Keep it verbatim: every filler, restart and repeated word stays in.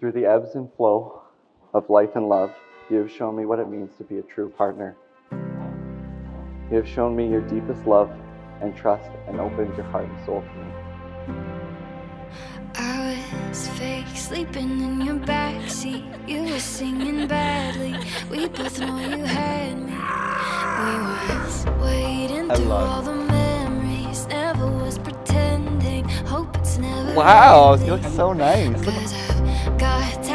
Through the ebbs and flow of life and love, you have shown me what it means to be a true partner. You have shown me your deepest love and trust and opened your heart and soul to me. I was fake, sleeping in your backseat. You were singing badly. We both know you had me. We was waiting through all the memories. Never was pretending. Hope it's never Wow, ending. you look so nice. Cause I've got